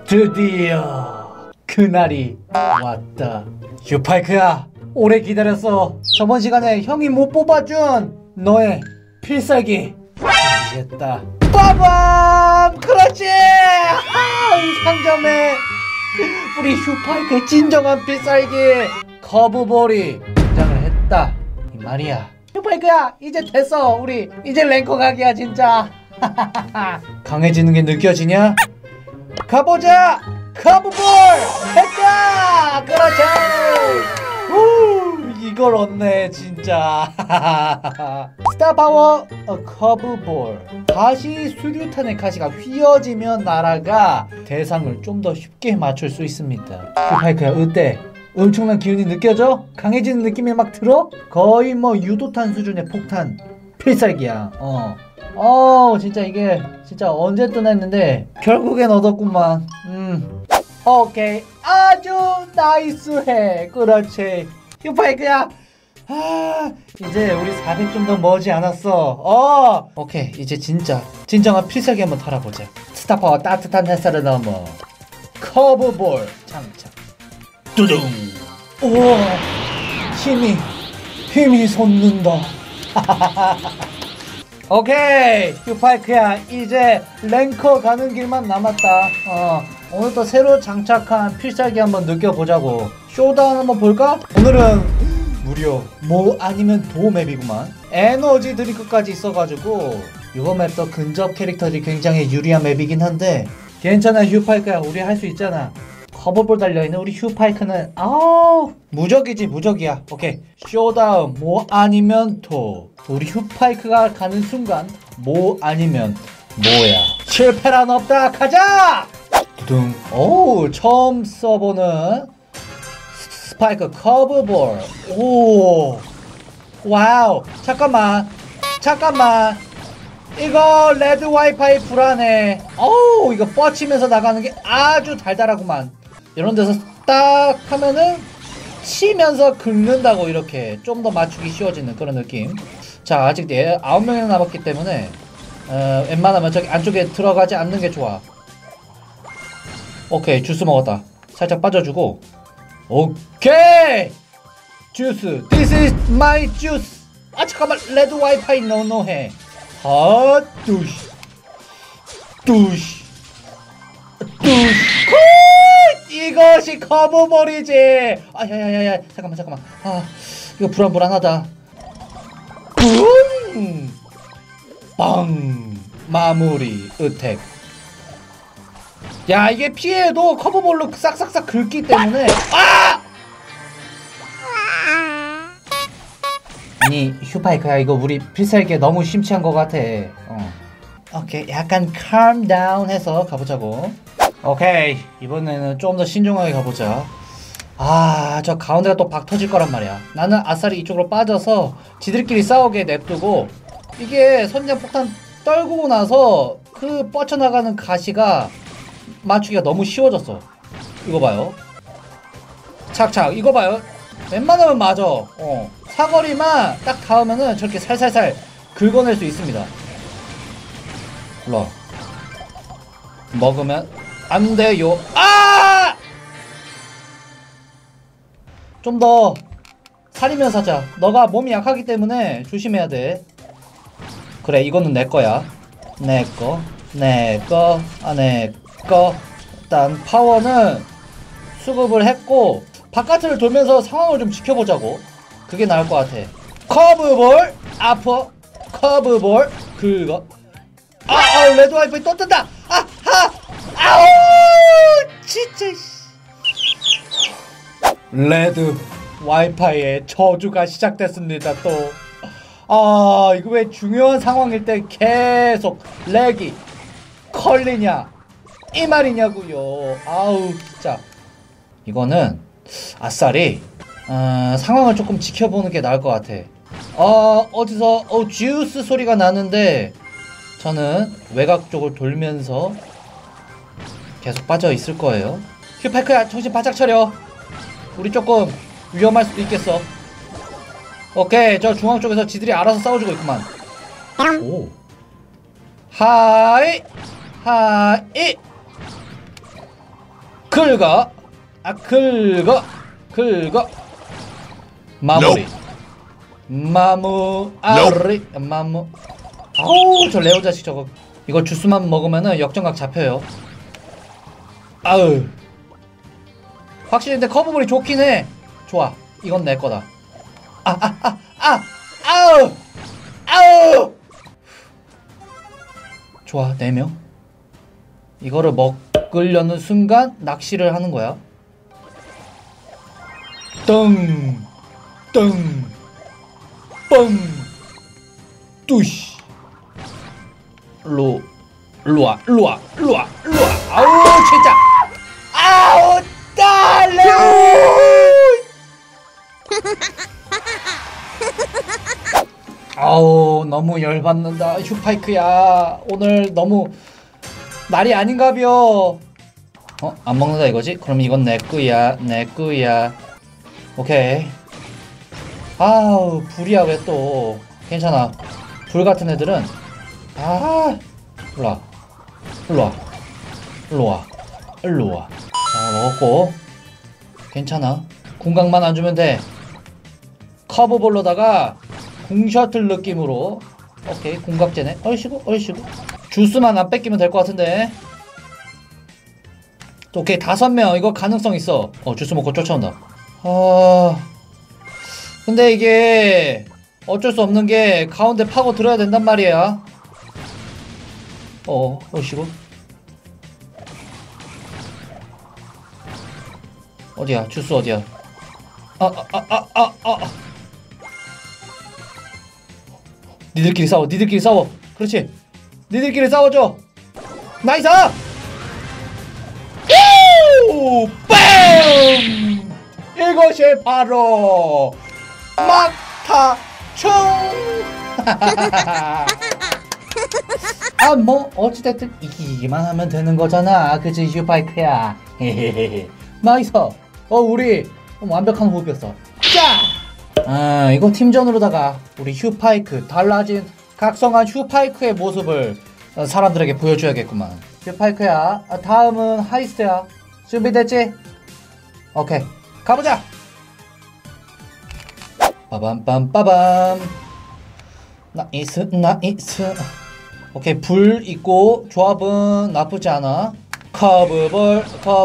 드디어 그날이 왔다. 휴파이크야, 오래 기다렸어. 저번 시간에 형이 못 뽑아준 너의 필살기 준비했다. 빠밤! 그렇지! 이 상점에 우리 휴파이크의 진정한 필살기 커브볼이 등장을 했다 이 말이야. 휴파이크야, 이제 됐어. 우리 이제 랭커 각이야 진짜. 강해지는 게 느껴지냐? 가보자! 커브볼! 했다! 그렇지! 이걸 얻네 진짜. 스타파워 커브볼. 가시 수류탄의 가시가 휘어지면 날아가 대상을 좀 더 쉽게 맞출 수 있습니다. 휴파이크야, 어때? 엄청난 기운이 느껴져? 강해지는 느낌이 막 들어? 거의 뭐 유도탄 수준의 폭탄 필살기야. 진짜 이게 진짜 언제 뜨나 했는데 결국엔 얻었구만. 오케이, 아주 나이스해. 그렇지 휴파이크야. 이제 우리 400 좀 더 머지 않았어. 오케이, 이제 진정한 필살기 한번 털어보자. 스타파워 따뜻한 햇살을 넘어 커브볼 장착. 두둥. 우와, 힘이 솟는다. 오케이 휴파이크야, 이제 랭커 가는 길만 남았다. 오늘 또 새로 장착한 필살기 한번 느껴보자고. 쇼다운 한번 볼까? 오늘은 무려 뭐 아니면 도 맵이구만. 에너지 드링크까지 있어가지고 이번 맵도 근접 캐릭터들이 굉장히 유리한 맵이긴 한데 괜찮아 휴파이크야, 우리 할 수 있잖아. 커버볼 달려있는 우리 휴파이크는 무적이지 무적이야. 오케이, 쇼다운 뭐 아니면 도. 우리 휴파이크가 가는 순간 뭐 아니면 뭐야. 실패란 없다. 가자! 두둥. 오, 처음 써보는 스파이크 커브볼. 오, 와우. 잠깐만 이거 레드 와이파이 불안해. 이거 뻗치면서 나가는 게 아주 달달하구만. 이런 데서 딱 하면은 치면서 긁는다고. 이렇게 좀 더 맞추기 쉬워지는 그런 느낌. 자, 아직 9명이나 남았기 때문에 웬만하면 저기 안쪽에 들어가지 않는 게 좋아. 오케이, 주스 먹었다. 살짝 빠져주고. 오케이, 주스. This is my juice. 잠깐만, 레드 와이파이 노노해. 뚜시. 이것이 커브볼이지. 야야야야, 잠깐만. 이거 불안하다. 빵! 마무리 으택. 야, 이게 피해도 커브볼로 싹싹싹 긁기 때문에. 아니 휴파이크야, 이거 우리 필살기에 너무 심취한 것 같아. 오케이, 약간 calm down 해서 가보자고. 오케이, 이번에는 좀 더 신중하게 가보자. 저 가운데가 또 박 터질 거란 말이야. 나는 아싸리 이쪽으로 빠져서 지들끼리 싸우게 냅두고, 이게 선장 폭탄 떨구고 나서 그 뻗쳐나가는 가시가 맞추기가 너무 쉬워졌어. 이거 봐요. 착착, 이거 봐요. 웬만하면 맞아. 사거리만 딱 닿으면은 저렇게 살살살 긁어낼 수 있습니다. 몰라. 먹으면 안 돼요. 좀 더 살이면서 하자. 너가 몸이 약하기 때문에 조심해야 돼. 그래, 이거는 내 거야. 내 거. 일단 파워는 수급을 했고 바깥을 돌면서 상황을 좀 지켜보자고. 그게 나을 것 같아. 커브볼 아퍼. 커브볼 긁어. 레드 와이파이 또 뜬다. 아우 진짜. 레드 와이파이의 저주가 시작됐습니다. 또 이거 왜 중요한 상황일 때 계속 렉이 걸리냐 이 말이냐고요. 진짜 이거는 아싸리 상황을 조금 지켜보는 게 나을 것 같아. 어디서 주스 소리가 나는데 저는 외곽 쪽을 돌면서 계속 빠져 있을 거예요. 휴파이크야, 정신 바짝 차려. 우리 조금 위험할 수도 있겠어. 오케이, 저 중앙 쪽에서 지들이 알아서 싸워주고 있구만. 오, 하이 긁어. 긁어. 마무리. 마무. 아우, 저 레오 자식 저거. 이거 주스만 먹으면은 역전각 잡혀요. 아우. 확실히 근데 커브볼이 좋긴 해. 좋아. 이건 내 거다. 아우. 좋아, 4명. 이거를 먹으려는 순간 낚시를 하는 거야. 뚱, 뻥, 뚜시. 루아. 아우, 진짜. 아우, 딸래. 아우, 너무 열받는다. 휴파이크야, 오늘 너무 날이 아닌가벼. 안 먹는다 이거지? 그럼 이건 내 꾸야. 오케이. 아우, 불이야. 왜 또. 괜찮아. 불 같은 애들은 일로와. 자, 먹었고. 괜찮아. 궁각만 안 주면 돼. 커브볼로다가 궁셔틀 느낌으로. 오케이, 궁각제네. 얼씨구. 주스만 안 뺏기면 될 것 같은데. 오케이, 5명. 이거 가능성 있어. 주스 먹고 쫓아온다. 근데 이게 어쩔 수 없는 게 가운데 파고 들어야 된단 말이야. 얼씨구. 어디야? 주스 어디야? 니들끼리 싸워. 그렇지. 니들끼리 싸워줘. 나이스! 빰! 이것이 바로 막타충! 뭐 어찌됐든 이기기만 하면 되는 거잖아. 그치, 휴파이크야. 나이스. 우리 완벽한 호흡이었어. 자! 이거 팀전으로다가 우리 휴파이크, 달라진 각성한 휴파이크의 모습을 사람들에게 보여줘야겠구만. 휴파이크야, 다음은 하이스트야. 준비됐지? 오케이, 가보자. 빠밤. 나이스. 오케이, 불 있고 조합은 나쁘지 않아. 커브볼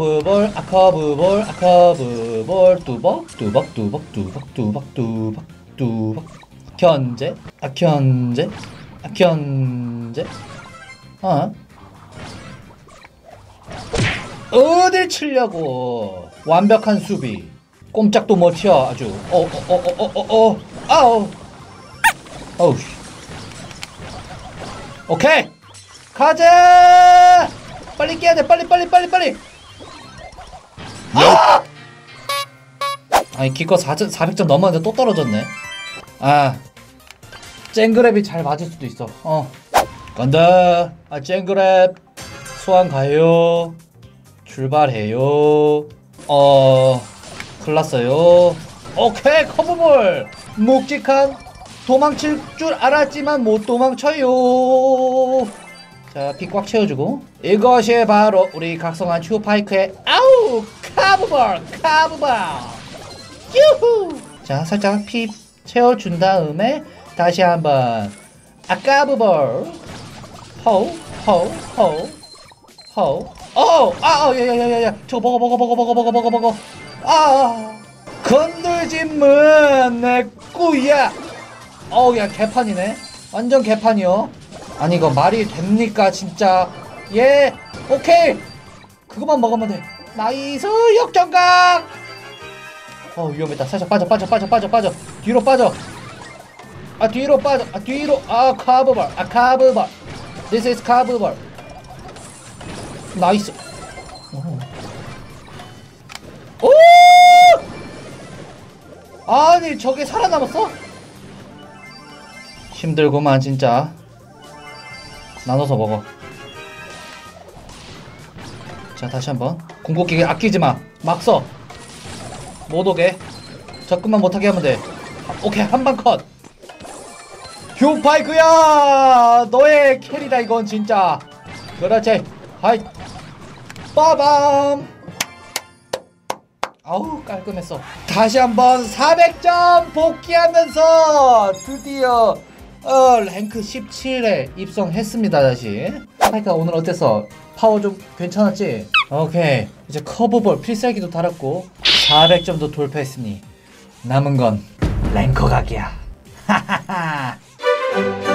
뚜벅 견제. 어딜 치려고. 완벽한 수비. 꼼짝도 못 튀어 아주. 아우. 오케이, 가자. 빨리 깨야 돼. 빨리. 아니, 기껏 400점 넘었는데 또 떨어졌네. 쨍그랩이 잘 맞을 수도 있어. 간다. 쨍그랩 소환 가요. 출발해요. 클났어요. 오케이, 커브볼. 묵직한 도망칠 줄 알았지만 못 도망쳐요. 자, 피 꽉 채워주고. 이것이 바로 우리 각성한 휴파이크의 카브볼. 유후. 자, 살짝 피 채워준 다음에 다시 한번 카브볼. 호우. 야야야야야, 저거 먹어. 건들지문 내 꾸야. 야, 개판이네. 완전 개판이요. 아니, 이거 말이 됩니까 진짜. 예, 오케이. 그거만 먹으면 돼. 나이스, 역전각. 위험했다. 살짝 빠져. 뒤로 빠져. 뒤로. 카브볼. This is 카브볼. 나이스. 오! 아니, 저게 살아남았어? 힘들구만 진짜. 나눠서 먹어. 자, 다시 한번. 궁극기 아끼지마. 막 써. 못 오게. 접근만 못하게 하면 돼. 오케이, 한방 컷. 휴파이크야, 너의 캐리다 이건 진짜. 그렇지. 하이. 빠밤. 아우 깔끔했어. 다시 한번 400점 복귀하면서 드디어 랭크 17에 입성했습니다. 다시 스파이크가 오늘 어땠어? 파워 좀 괜찮았지? 오케이, 이제 커브볼 필살기도 달았고 400점도 돌파했으니 남은 건 랭커 각이야. 하하하.